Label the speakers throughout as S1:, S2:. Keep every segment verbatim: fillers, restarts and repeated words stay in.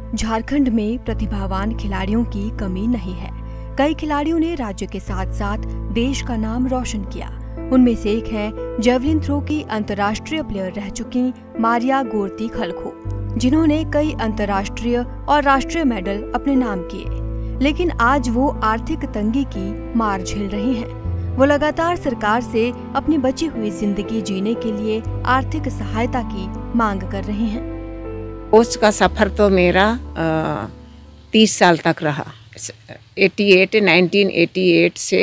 S1: झारखंड में प्रतिभावान खिलाड़ियों की कमी नहीं है। कई खिलाड़ियों ने राज्य के साथ साथ देश का नाम रोशन किया। उनमें से एक है जेवलिन थ्रो की अंतर्राष्ट्रीय प्लेयर रह चुकी मारिया गोर्ती खलखो, जिन्होंने कई अंतर्राष्ट्रीय और राष्ट्रीय मेडल अपने नाम किए। लेकिन आज वो आर्थिक तंगी की मार झेल रही हैं। वो लगातार सरकार से अपनी बची हुई जिंदगी जीने के लिए आर्थिक सहायता की मांग कर रही हैं।
S2: कोच का सफर तो मेरा तीस साल तक रहा। अट्ठासी, नाइनटीन एटी एट से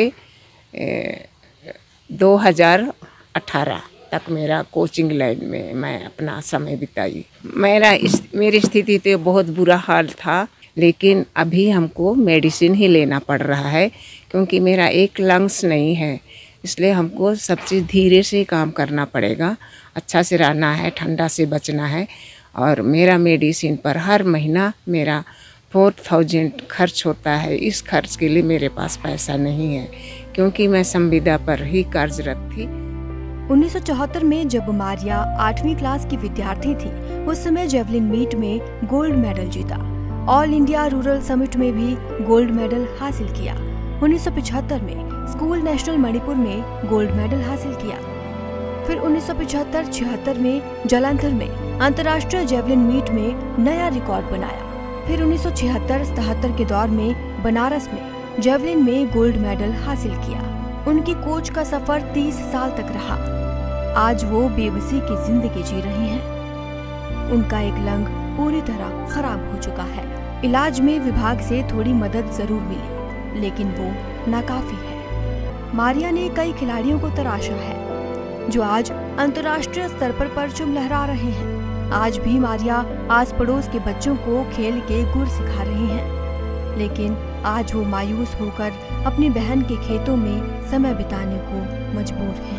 S2: दो हज़ार अठारह तक मेरा कोचिंग लाइन में मैं अपना समय बिताई। मेरा इस मेरी स्थिति तो बहुत बुरा हाल था, लेकिन अभी हमको मेडिसिन ही लेना पड़ रहा है क्योंकि मेरा एक लंग्स नहीं है। इसलिए हमको सब चीज़ धीरे से काम करना पड़ेगा। अच्छा से रहना है, ठंडा से बचना है। और मेरा मेडिसिन पर हर महीना मेरा फोर थाउजेंड खर्च होता है। इस खर्च के लिए मेरे पास पैसा नहीं है क्योंकि मैं संविदा पर ही कार्यरत थी।
S1: उन्नीस सौ चौहत्तर में जब मारिया आठवीं क्लास की विद्यार्थी थी, उस समय जेवलिन मीट में गोल्ड मेडल जीता। ऑल इंडिया रूरल समिट में भी गोल्ड मेडल हासिल किया। उन्नीस सौ पचहत्तर में स्कूल नेशनल मणिपुर में गोल्ड मेडल हासिल किया। फिर उन्नीस सौ पचहत्तर छिहत्तर में जालंधर में अंतर्राष्ट्रीय जेवलिन मीट में नया रिकॉर्ड बनाया। फिर उन्नीस सौ छिहत्तर सतहत्तर के दौर में बनारस में जेवलिन में गोल्ड मेडल हासिल किया। उनकी कोच का सफर तीस साल तक रहा। आज वो बेबसी की जिंदगी जी रही हैं। उनका एक लंग पूरी तरह खराब हो चुका है। इलाज में विभाग से थोड़ी मदद जरूर मिली, लेकिन वो नाकाफी है। मारिया ने कई खिलाड़ियों को तराशा है जो आज अंतर्राष्ट्रीय स्तर पर परचम लहरा रहे हैं। आज भी मारिया आस पड़ोस के बच्चों को खेल के गुर सिखा रही हैं, लेकिन आज वो मायूस होकर अपनी बहन के खेतों में समय बिताने को मजबूर हैं।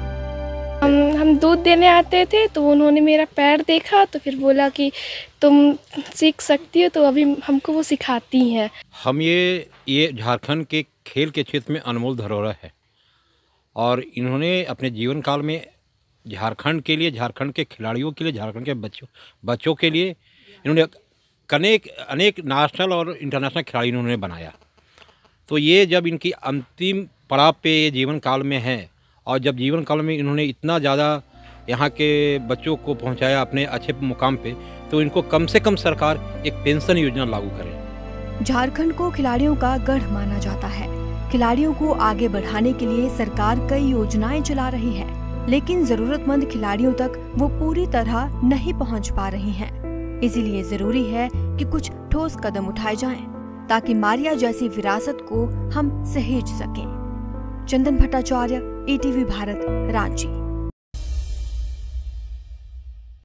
S3: हम हम दूध देने आते थे तो उन्होंने मेरा पैर देखा तो फिर बोला कि तुम सीख सकती हो, तो अभी हमको वो सिखाती हैं।
S4: हम ये ये झारखंड के खेल के क्षेत्र में अनमोल धरोहर है और इन्होंने अपने जीवन काल में झारखंड के लिए, झारखंड के खिलाड़ियों के लिए, झारखंड के बच्चों बच्चों के लिए इन्होंने अनेक अनेक नेशनल और इंटरनेशनल खिलाड़ी इन्होंने बनाया। तो ये जब इनकी अंतिम पड़ाव पे ये जीवन काल में है और जब जीवन काल में इन्होंने इतना ज़्यादा यहाँ के बच्चों को पहुँचाया अपने अच्छे मुकाम पे, तो इनको कम से कम सरकार एक पेंशन योजना लागू करे।
S1: झारखंड को खिलाड़ियों का गढ़ माना जाता है। खिलाड़ियों को आगे बढ़ाने के लिए सरकार कई योजनाएं चला रही है, लेकिन जरूरतमंद खिलाड़ियों तक वो पूरी तरह नहीं पहुंच पा रही हैं। इसीलिए जरूरी है कि कुछ ठोस कदम उठाए जाएं, ताकि मारिया जैसी विरासत को हम सहेज सकें। Chandan Bhattacharya, E T V Bharat, Ranchi.